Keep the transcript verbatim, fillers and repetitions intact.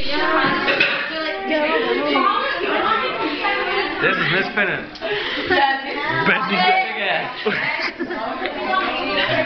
This is Miss Pennant. Bending the big ass.